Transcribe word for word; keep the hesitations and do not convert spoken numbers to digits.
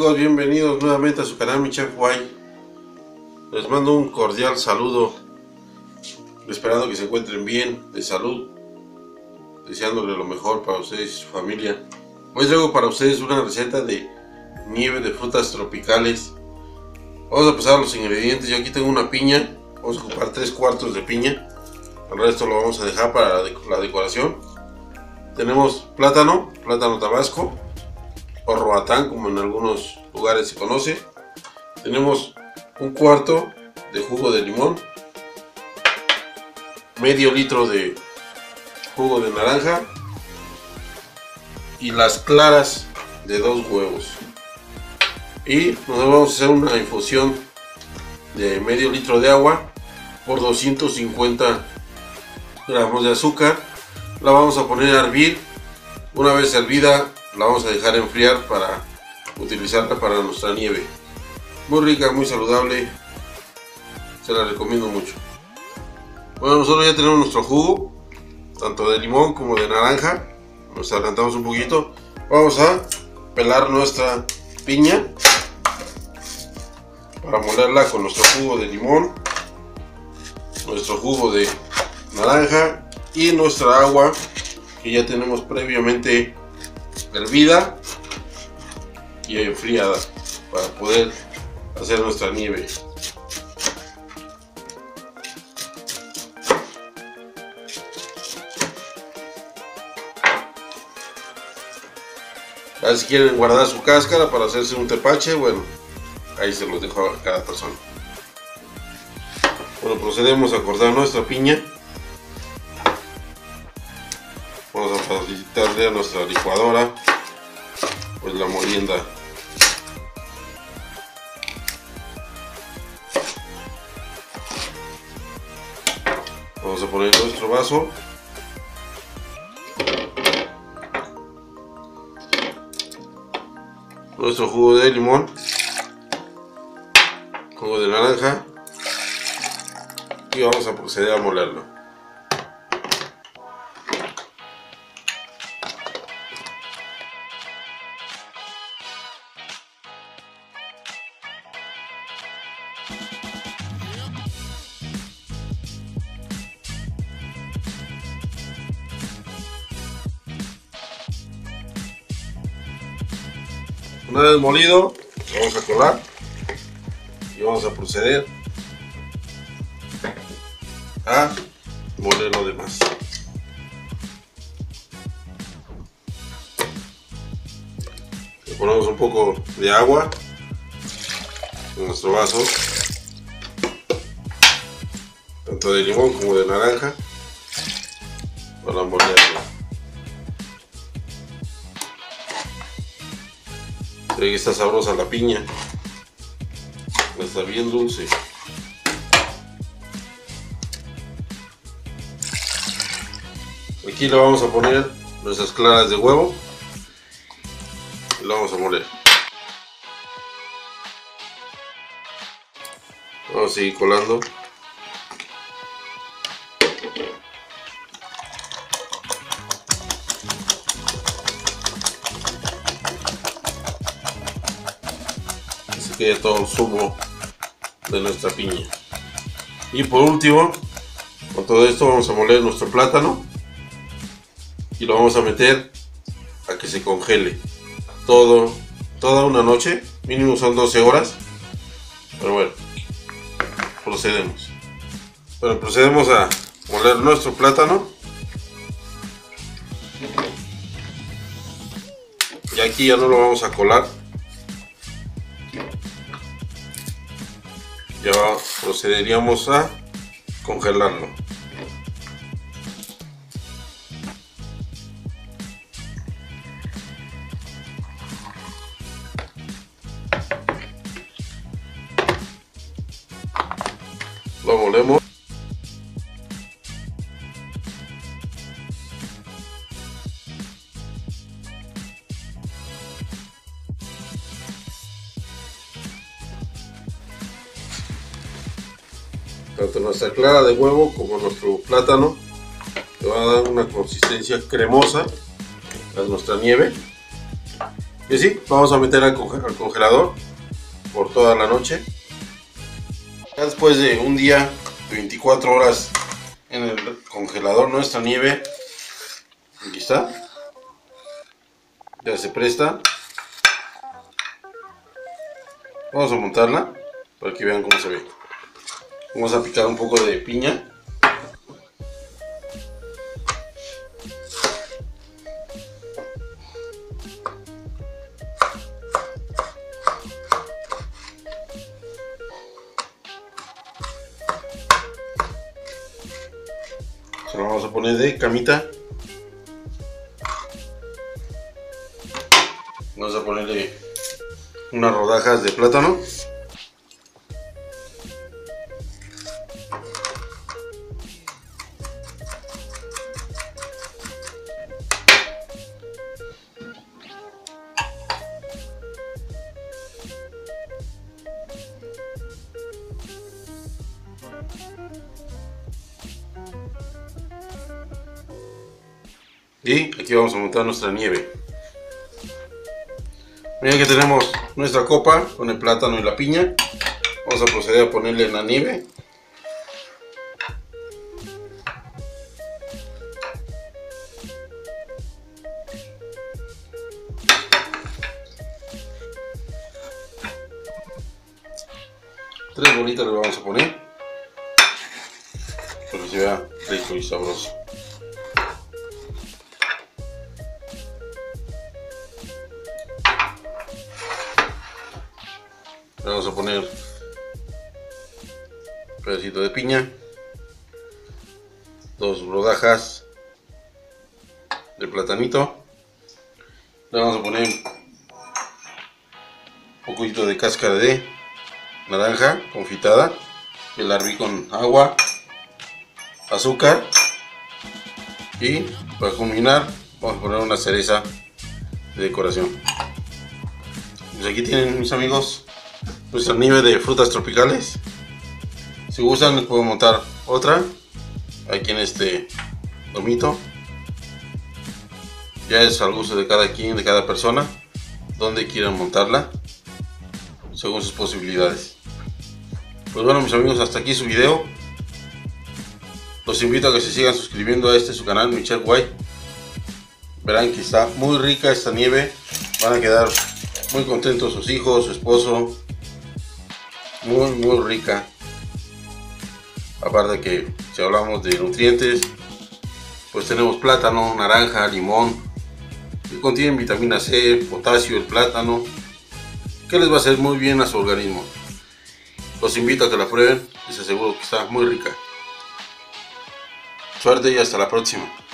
amigos, bienvenidos nuevamente a su canal Mi Chef Guay. Les mando un cordial saludo, esperando que se encuentren bien, de salud, deseándole lo mejor para ustedes y su familia. Hoy traigo para ustedes una receta de nieve de frutas tropicales. Vamos a pasar a los ingredientes. Yo aquí tengo una piña, vamos a ocupar tres cuartos de piña, el resto lo vamos a dejar para la decoración. Tenemos plátano, plátano tabasco o roatán, como en algunos lugares se conoce. Tenemos un cuarto de jugo de limón, medio litro de jugo de naranja y las claras de dos huevos. Y nos vamos a hacer una infusión de medio litro de agua por doscientos cincuenta gramos de azúcar. La vamos a poner a hervir. Una vez hervida, la vamos a dejar enfriar para utilizarla para nuestra nieve. Muy rica, muy saludable, se la recomiendo mucho. Bueno, nosotros ya tenemos nuestro jugo, tanto de limón como de naranja. Nos adelantamos un poquito. Vamos a pelar nuestra piña para molerla con nuestro jugo de limón, nuestro jugo de naranja y nuestra agua que ya tenemos previamente hervida y enfriada para poder hacer nuestra nieve. A ver, si quieren guardar su cáscara para hacerse un tepache, bueno, ahí se los dejo a cada persona. Bueno, procedemos a cortar nuestra piña. Vamos a facilitarle a nuestra licuadora pues la molienda. Vamos a poner nuestro vaso. Nuestro jugo de limón, jugo de naranja, y vamos a proceder a molerlo. Una vez molido, lo vamos a colar y vamos a proceder a moler lo demás. Le ponemos un poco de agua en nuestro vaso, tanto de limón como de naranja, para molerlo. Se ve que está sabrosa la piña, está bien dulce. Aquí le vamos a poner nuestras claras de huevo y lo vamos a moler. Vamos a seguir colando. Que todo el zumo de nuestra piña. Y por último, con todo esto vamos a moler nuestro plátano y lo vamos a meter a que se congele todo, toda una noche, mínimo son doce horas, pero bueno, procedemos. Bueno, procedemos a moler nuestro plátano y aquí ya no lo vamos a colar. Ya procederíamos a congelarlo. Lo molemos. Tanto nuestra clara de huevo como nuestro plátano le va a dar una consistencia cremosa a nuestra nieve. Y sí, vamos a meter al congelador por toda la noche. Ya después de un día, veinticuatro horas en el congelador, nuestra nieve, aquí está, ya se presta. Vamos a montarla para que vean cómo se ve. Vamos a picar un poco de piña. Se lo vamos a poner de camita. Vamos a ponerle unas rodajas de plátano. Y aquí vamos a montar nuestra nieve. Mira que tenemos nuestra copa con el plátano y la piña. Vamos a proceder a ponerle la nieve. Tres bolitas le vamos a poner para que se vea rico y sabroso. Le vamos a poner un pedacito de piña, dos rodajas de platanito. Le vamos a poner un poquito de cáscara de naranja confitada, que la herví con agua, azúcar, y para culminar vamos a poner una cereza de decoración. Pues aquí tienen, mis amigos, nuestra nieve de frutas tropicales. Si gustan les puedo montar otra aquí en este domito. Ya es al gusto de cada quien, de cada persona, donde quieran montarla según sus posibilidades. Pues bueno, mis amigos, hasta aquí su video. Los invito a que se sigan suscribiendo a este su canal, mi Chef White. Verán que está muy rica esta nieve. Van a quedar muy contentos sus hijos, su esposo. Muy muy rica. Aparte que si hablamos de nutrientes, pues tenemos plátano, naranja, limón, que contienen vitamina C, potasio, el plátano, que les va a hacer muy bien a su organismo. Los invito a que la prueben, les aseguro que está muy rica. Suerte y hasta la próxima.